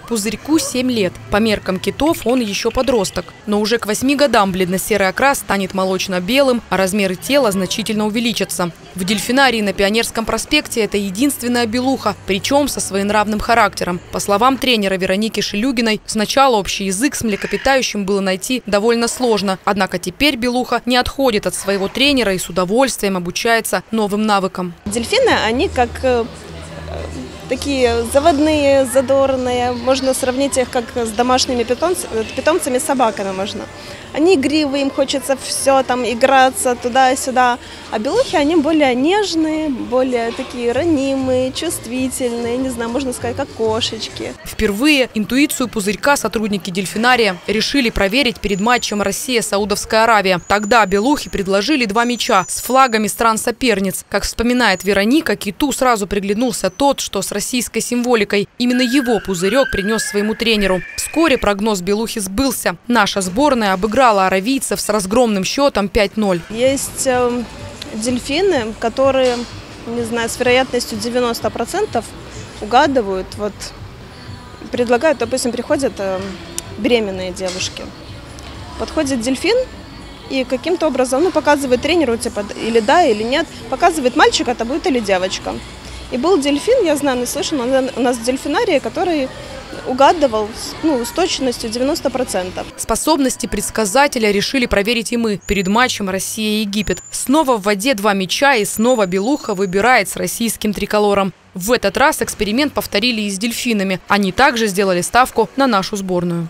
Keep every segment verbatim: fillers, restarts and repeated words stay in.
Пузырьку семь лет. По меркам китов он еще подросток. Но уже к восьми годам бледно-серый окрас станет молочно-белым, а размеры тела значительно увеличатся. В дельфинарии на Пионерском проспекте это единственная белуха, причем со своенравным характером. По словам тренера Вероники Шелюгиной, сначала общий язык с млекопитающим было найти довольно сложно. Однако теперь белуха не отходит от своего тренера и с удовольствием обучается новым навыкам. Дельфины, они как такие заводные, задорные. Можно сравнить их как с домашними питомцами, питомцами, собаками можно. Они игривые, им хочется все там играться туда-сюда. А белухи, они более нежные, более такие ранимые, чувствительные, не знаю, можно сказать, как кошечки. Впервые интуицию пузырька сотрудники дельфинария решили проверить перед матчем Россия-Саудовская Аравия. Тогда белухи предложили два мяча с флагами стран-соперниц. Как вспоминает Вероника, киту сразу приглянулся тот, что с российской символикой. Именно его пузырек принес своему тренеру. Вскоре прогноз белухи сбылся. Наша сборная обыграла аравийцев с разгромным счетом пять ноль. Есть э, дельфины, которые, не знаю, с вероятностью девяноста процентов угадывают. Вот, предлагают, допустим, приходят э, беременные девушки. Подходит дельфин и каким-то образом ну, показывает тренеру, типа, или да, или нет. Показывает, мальчик это будет или девочка. И был дельфин, я знаю, слышал, у нас в дельфинарии, который угадывал ну, с точностью девяноста процентов. Способности предсказателя решили проверить и мы перед матчем Россия-Египет. Снова в воде два мяча и снова белуха выбирает с российским триколором. В этот раз эксперимент повторили и с дельфинами. Они также сделали ставку на нашу сборную.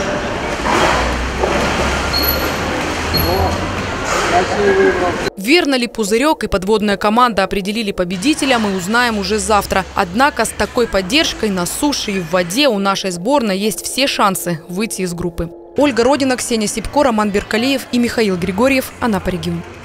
Верно ли пузырек и подводная команда определили победителя, мы узнаем уже завтра. Однако с такой поддержкой на суше и в воде у нашей сборной есть все шансы выйти из группы. Ольга Родина, Ксения Сипко, Роман Беркалеев и Михаил Григорьев. Анапа регион.